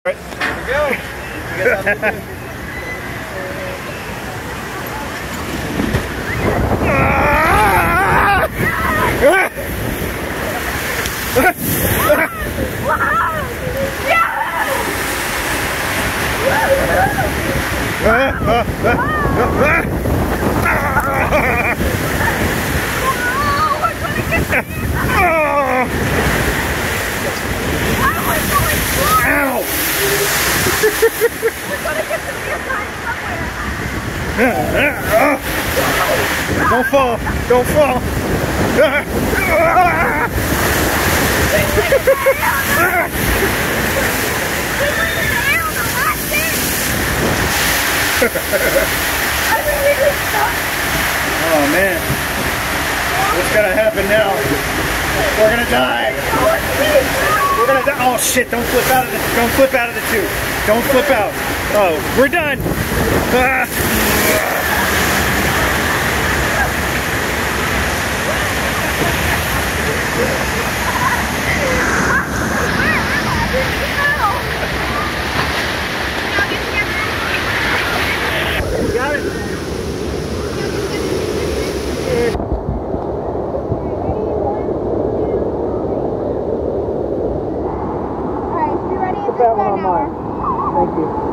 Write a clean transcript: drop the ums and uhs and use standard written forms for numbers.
Here we go. You guys have a good Don't fall! Don't fall! Oh man, what's gonna happen now? We're gonna die. We're gonna die. Oh shit! Don't flip out of the. Don't flip out of the tube. Don't flip out. Oh, we're done. Got it. Alright, if you're ready, it's Put that one an on hour. mine. Thank you.